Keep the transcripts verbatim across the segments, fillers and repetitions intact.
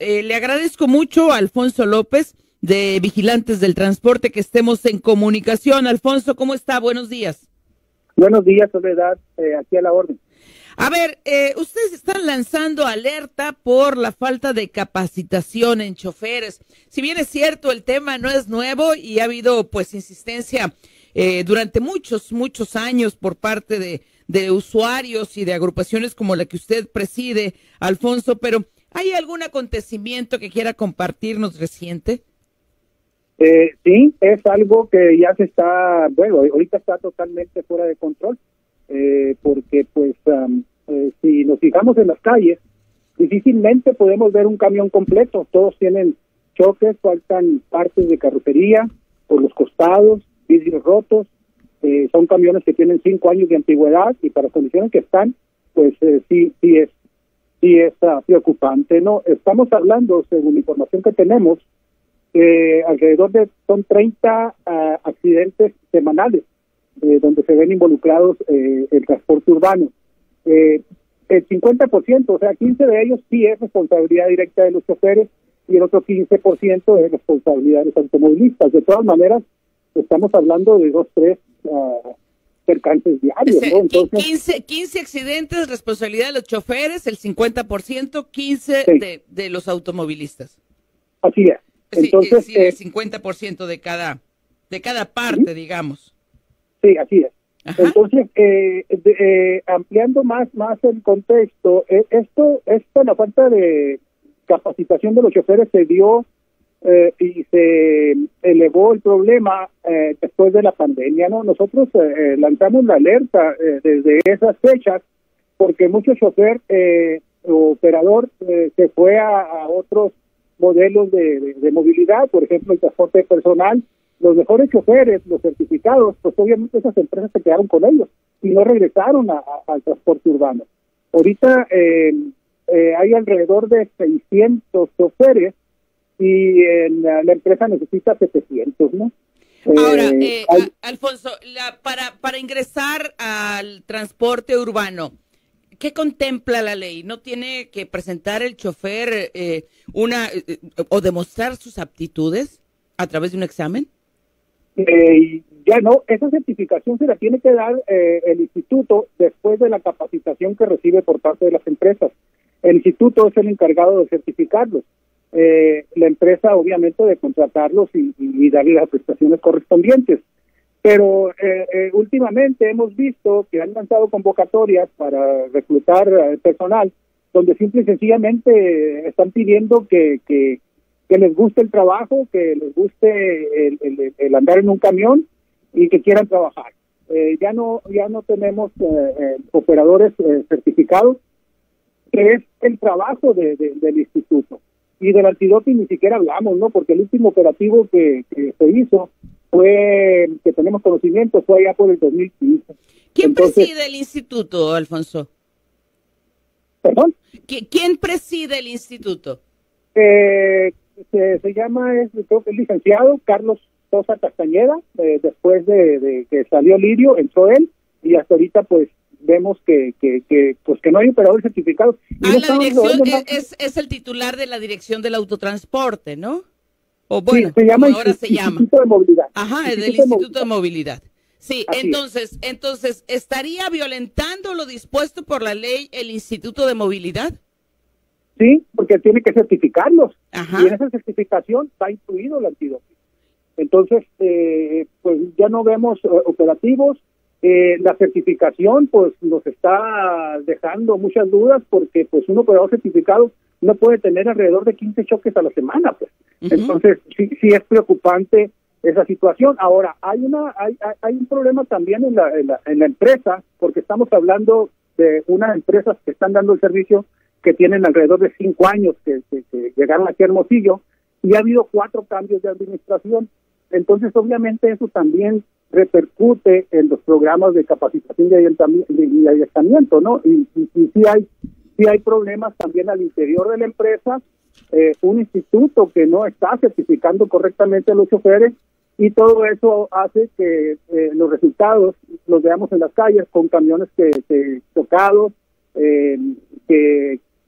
eh, le agradezco mucho a Alfonso López de Vigilantes del Transporte que estemos en comunicación. Alfonso, ¿cómo está? Buenos días. Buenos días, Soledad, eh, aquí a la orden. A ver, eh, ustedes están lanzando alerta por la falta de capacitación en choferes. Si bien es cierto, el tema no es nuevo y ha habido pues insistencia eh, durante muchos, muchos años por parte de, de usuarios y de agrupaciones como la que usted preside, Alfonso, pero ¿hay algún acontecimiento que quiera compartirnos reciente? Eh, sí, es algo que ya se está, bueno, ahorita está totalmente fuera de control. Eh, porque pues um, eh, si nos fijamos en las calles, difícilmente podemos ver un camión completo. Todos tienen choques, faltan partes de carrocería por los costados, vidrios rotos. Eh, son camiones que tienen cinco años de antigüedad y para las condiciones que están, pues eh, sí, sí es, sí es uh, preocupante, ¿no? Estamos hablando, según la información que tenemos, eh, alrededor de son treinta uh, accidentes semanales. Eh, donde se ven involucrados eh, el transporte urbano. Eh, el cincuenta por ciento, o sea, quince de ellos sí es responsabilidad directa de los choferes y el otro quince por ciento es responsabilidad de los automovilistas. De todas maneras, estamos hablando de dos, tres uh, percances diarios, ¿no? Entonces, quince, quince accidentes, responsabilidad de los choferes, el cincuenta por ciento, quince sí. de, de los automovilistas. Así es. Entonces, sí, sí, el cincuenta por ciento de cada, de cada parte, ¿sí? digamos. Sí, así es. Ajá. Entonces, eh, de, eh, ampliando más más el contexto, eh, esto, esto, la falta de capacitación de los choferes se dio eh, y se elevó el problema eh, después de la pandemia, ¿no? Nosotros eh, lanzamos la alerta eh, desde esas fechas porque mucho chofer eh, o operador eh, se fue a, a otros modelos de, de, de movilidad, por ejemplo, el transporte personal. Los mejores choferes, los certificados, pues obviamente esas empresas se quedaron con ellos y no regresaron a, a, al transporte urbano. Ahorita eh, eh, hay alrededor de seiscientos choferes y eh, la, la empresa necesita setecientos, ¿no? Ahora, eh, hay... Alfonso, la, para, para ingresar al transporte urbano, ¿qué contempla la ley? ¿No tiene que presentar el chofer eh, una eh, o demostrar sus aptitudes a través de un examen? Eh, ya no, esa certificación se la tiene que dar eh, el instituto después de la capacitación que recibe por parte de las empresas. El instituto es el encargado de certificarlos. Eh, la empresa, obviamente, de contratarlos y, y, y darle las prestaciones correspondientes. Pero eh, eh, últimamente hemos visto que han lanzado convocatorias para reclutar eh, personal, donde simple y sencillamente están pidiendo que, que que les guste el trabajo, que les guste el, el, el andar en un camión y que quieran trabajar. Eh, ya no ya no tenemos eh, eh, operadores eh, certificados, que es el trabajo de, de, del instituto. Y del antidoping ni siquiera hablamos, ¿no? Porque el último operativo que, que se hizo fue, que tenemos conocimiento, fue allá por el dos mil quince. ¿Quién Entonces, preside el instituto, Alfonso? ¿Perdón? ¿Quién preside el instituto? Eh... Se, se llama, es, creo que es licenciado Carlos Sosa Castañeda. Eh, después de, de que salió Lirio, entró él, y hasta ahorita pues vemos que que, que pues que no hay operadores certificados. Ah, no la dirección es, es, es el titular de la dirección del autotransporte, ¿no? O bueno, sí, se llama como ahora el, se llama. Instituto de Movilidad. Ajá, Instituto del de Instituto de Movilidad. Sí, Así entonces, es. entonces, ¿estaría violentando lo dispuesto por la ley el Instituto de Movilidad? Sí, porque tiene que certificarlos. Ajá. Y en esa certificación está incluido el antidoping. Entonces, eh, pues ya no vemos uh, operativos. Eh, la certificación, pues, nos está dejando muchas dudas porque, pues, un operador certificado no puede tener alrededor de quince choques a la semana, pues. Uh-huh. Entonces, sí, sí es preocupante esa situación. Ahora, hay una, hay, hay un problema también en la, en la, en la empresa, porque estamos hablando de unas empresas que están dando el servicio que tienen alrededor de cinco años que, que, que llegaron aquí a Hermosillo, y ha habido cuatro cambios de administración. Entonces, obviamente, eso también repercute en los programas de capacitación y adiestramiento, ¿no? Y, y, y sí hay sí hay problemas también al interior de la empresa, eh, un instituto que no está certificando correctamente a los choferes, y todo eso hace que eh, los resultados los veamos en las calles con camiones que, que chocados, eh, que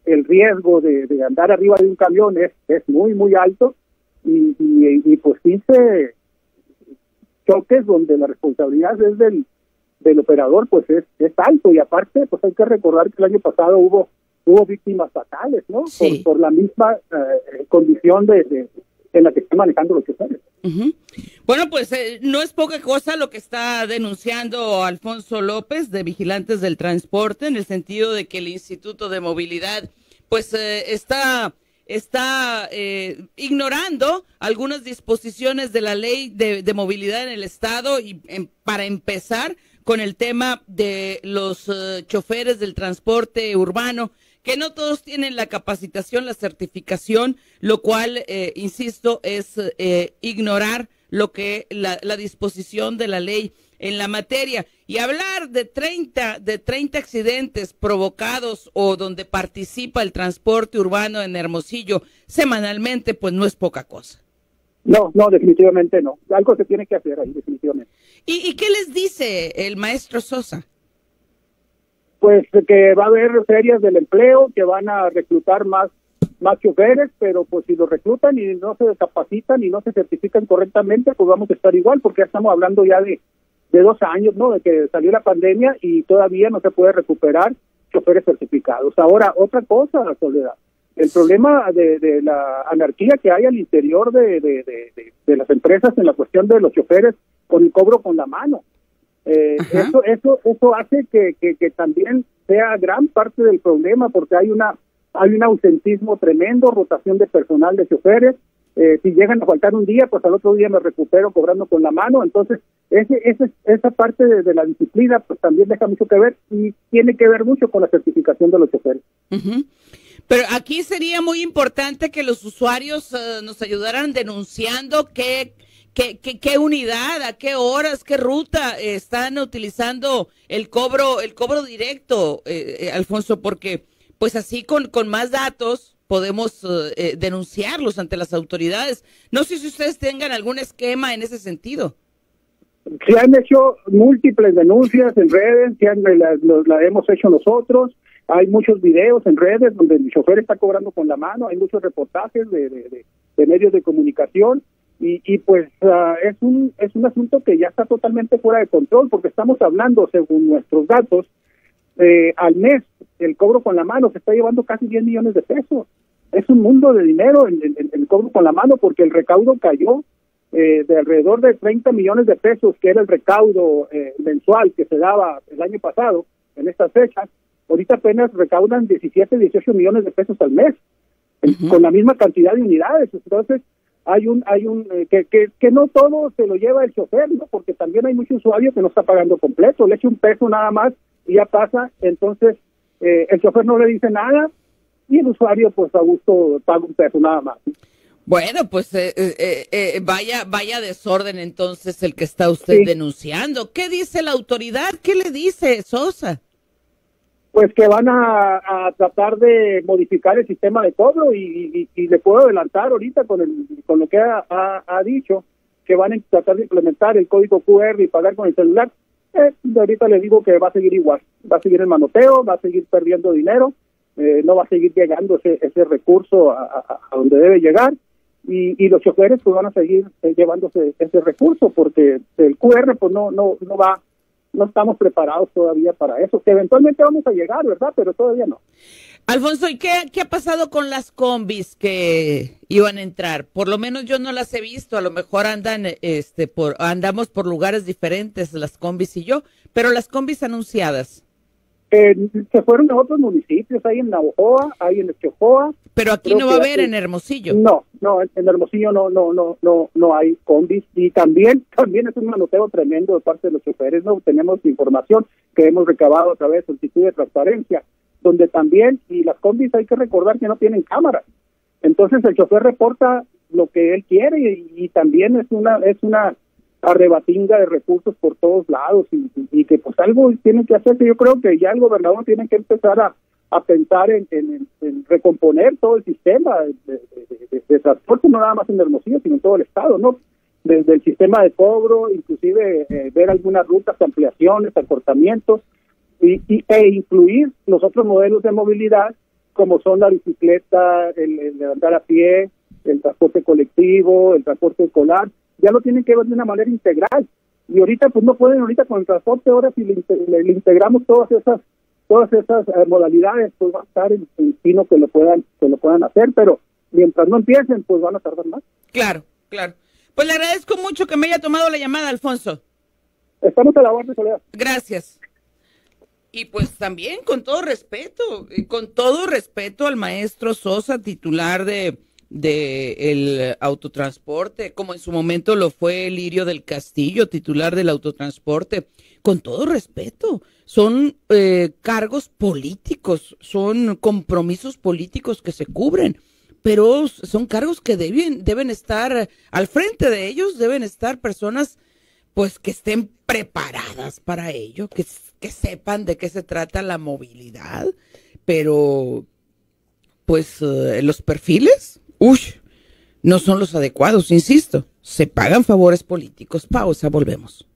el riesgo de, de andar arriba de un camión es, es muy, muy alto, y, y, y pues quince choques donde la responsabilidad es del, del operador, pues es, es alto, y aparte pues hay que recordar que el año pasado hubo hubo víctimas fatales, ¿no? Sí. Por, por la misma eh, condición de, de en la que están manejando los choferes. Uh-huh. Bueno, pues eh, no es poca cosa lo que está denunciando Alfonso López de Vigilantes del Transporte, en el sentido de que el Instituto de Movilidad pues eh, está está eh, ignorando algunas disposiciones de la ley de, de movilidad en el estado, y en, para empezar con el tema de los uh, choferes del transporte urbano, que no todos tienen la capacitación, la certificación, lo cual, eh, insisto, es eh, ignorar lo que la, la disposición de la ley en la materia. Y hablar de treinta, de treinta accidentes provocados o donde participa el transporte urbano en Hermosillo semanalmente, pues no es poca cosa. No, no, definitivamente no. Algo se tiene que hacer ahí, definitivamente. ¿Y, y qué les dice el maestro Sosa? Pues que va a haber ferias del empleo, que van a reclutar más más choferes, pero pues si los reclutan y no se capacitan y no se certifican correctamente, pues vamos a estar igual, porque ya estamos hablando ya de, de dos años, ¿no? De que salió la pandemia y todavía no se puede recuperar choferes certificados. Ahora, otra cosa, Soledad, el problema de, de la anarquía que hay al interior de, de, de, de, de las empresas en la cuestión de los choferes con el cobro con la mano. Eh, eso eso eso hace que, que, que también sea gran parte del problema, porque hay una hay un ausentismo tremendo, rotación de personal de choferes. Eh, si llegan a faltar un día, pues al otro día me recupero cobrando con la mano. Entonces ese, ese esa parte de, de la disciplina pues también deja mucho que ver, y tiene que ver mucho con la certificación de los choferes. Uh-huh. Pero aquí sería muy importante que los usuarios uh, nos ayudaran denunciando qué ¿Qué, qué, qué unidad, a qué horas, qué ruta eh, están utilizando el cobro, el cobro directo, eh, eh, Alfonso? Porque pues así con, con más datos podemos eh, denunciarlos ante las autoridades. No sé si ustedes tengan algún esquema en ese sentido. Se han hecho múltiples denuncias en redes, se han, la, la hemos hecho nosotros. Hay muchos videos en redes donde el chofer está cobrando con la mano, hay muchos reportajes de, de, de, de medios de comunicación. Y, y pues uh, es un es un asunto que ya está totalmente fuera de control, porque estamos hablando, según nuestros datos, eh, al mes el cobro con la mano se está llevando casi diez millones de pesos. Es un mundo de dinero en, en, en el cobro con la mano, porque el recaudo cayó eh, de alrededor de treinta millones de pesos, que era el recaudo eh, mensual que se daba el año pasado en estas fechas. Ahorita apenas recaudan diecisiete, dieciocho millones de pesos al mes, uh-huh. con la misma cantidad de unidades. Entonces hay un hay un eh, que, que que no todo se lo lleva el chofer, ¿no? Porque también hay mucho usuario que no está pagando completo, le echa un peso nada más y ya pasa. Entonces eh, el chofer no le dice nada y el usuario pues a gusto paga un peso nada más. Bueno, pues eh, eh, eh, vaya vaya desorden entonces el que está usted sí. denunciando. ¿Qué dice la autoridad? ¿Qué le dice Sosa? Pues que van a, a tratar de modificar el sistema de cobro, y, y, y le puedo adelantar ahorita con el con lo que ha, ha, ha dicho, que van a tratar de implementar el código cu erre y pagar con el celular. Eh, ahorita le digo que va a seguir igual, va a seguir el manoteo, va a seguir perdiendo dinero, eh, no va a seguir llegando ese, ese recurso a, a, a donde debe llegar, y, y los choferes pues van a seguir eh, llevándose ese recurso, porque el cu erre pues no no no va no estamos preparados todavía para eso, que eventualmente vamos a llegar, ¿verdad? Pero todavía no. Alfonso, ¿y qué, qué ha pasado con las combis que iban a entrar? Por lo menos yo no las he visto, a lo mejor andan, este, por, andamos por lugares diferentes, las combis y yo, pero las combis anunciadas. Eh, se fueron a otros municipios, hay en Navojoa, hay en Esquiojoa. Pero aquí no va a haber en Hermosillo. No, no, en Hermosillo no, no, no, no, no hay combis, y también, también es un manoteo tremendo de parte de los choferes. No tenemos información que hemos recabado a través de solicitud de transparencia, donde también, y las combis hay que recordar que no tienen cámaras. Entonces el chofer reporta lo que él quiere, y, y también es una, es una arrebatinga de recursos por todos lados, y, y, y que pues algo tienen que hacer. Yo creo que ya el gobernador tiene que empezar a a pensar en, en, en recomponer todo el sistema de, de, de, de transporte, no nada más en Hermosillo, sino en todo el estado, ¿no? Desde el sistema de cobro, inclusive eh, ver algunas rutas, ampliaciones, acortamientos, y, y, e incluir los otros modelos de movilidad como son la bicicleta, el, el de andar a pie, el transporte colectivo, el transporte escolar, ya lo tienen que ver de una manera integral. Y ahorita pues no pueden, ahorita con el transporte, ahora si le, le, le integramos todas esas todas esas eh, modalidades, pues va a estar en, en fino que lo puedan que lo puedan hacer, pero mientras no empiecen, pues van a tardar más. Claro, claro. Pues le agradezco mucho que me haya tomado la llamada, Alfonso. Estamos a la orden, Soledad. Gracias. Y pues también con todo respeto, con todo respeto al maestro Sosa, titular de, de el autotransporte, como en su momento lo fue Lirio del Castillo, titular del autotransporte, con todo respeto. Son eh, cargos políticos, son compromisos políticos que se cubren, pero son cargos que deben, deben estar al frente de ellos, deben estar personas pues que estén preparadas para ello, que, que sepan de qué se trata la movilidad, pero pues uh, los perfiles, uy, no son los adecuados, insisto, se pagan favores políticos. Pausa, volvemos.